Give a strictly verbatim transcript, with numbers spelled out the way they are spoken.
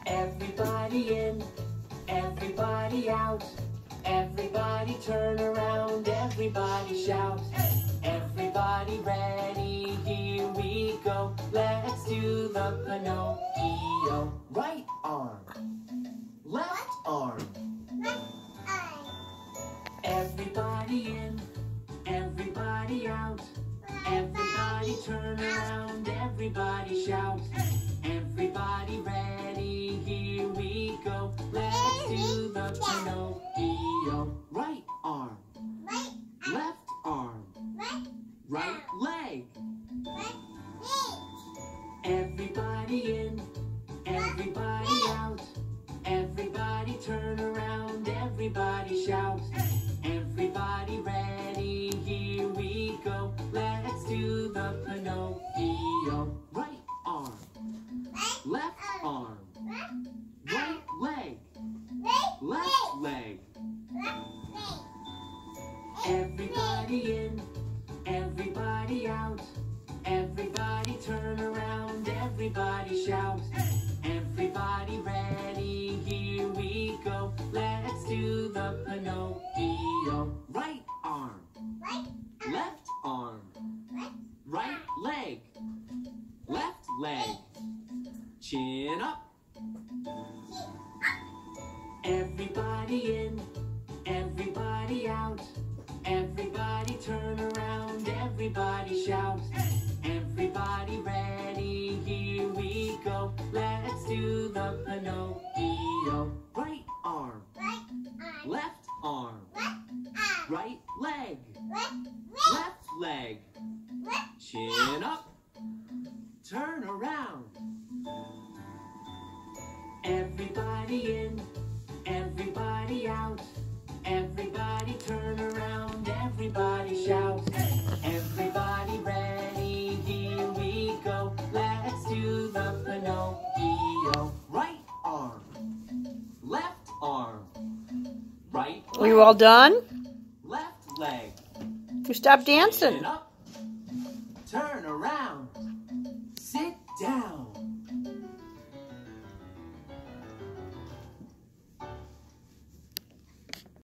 Everybody in, everybody out. Everybody turn around, everybody shout. Everybody ready, here we go. Let's do the Pinocchio. Right arm, left arm. Everybody in, everybody out. Everybody turn around, everybody shout. Everybody ready, here we go. Let's do the Pinocchio. Right arm, left arm, right leg. Everybody in, everybody out. Everybody turn around, everybody shout. Everybody ready, here we go. Let's do the Pinocchio. Right arm, left arm, right leg, left leg. Everybody in, everybody out. Everybody turn around, everybody shout. Everybody ready, here we go. Let's do the Pinocchio. Right arm, left arm, right leg, left leg. Chin up. Everybody in, everybody out. Everybody turn around, everybody shout. Everybody ready, here we go. Let's do the Pinocchio. Right arm, left arm, right leg, left leg. Chin up. Turn around. Everybody in, everybody out. Everybody turn around, everybody shout. Everybody ready, here we go. Let's do the Pinocchio. Right arm, left arm, right leg. Are you all done? Left leg. You stop dancing. Up. Turn around.